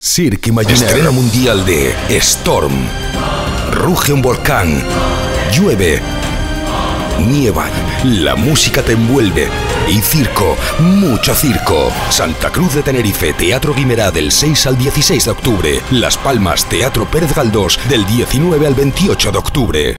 Cirque Imaginary. Estreno mundial de Storm. Ruge un volcán. Llueve. Nievan. La música te envuelve. Y circo. Mucho circo. Santa Cruz de Tenerife, Teatro Guimerá del 6 al 16 de octubre. Las Palmas, Teatro Pérez Galdós del 19 al 28 de octubre.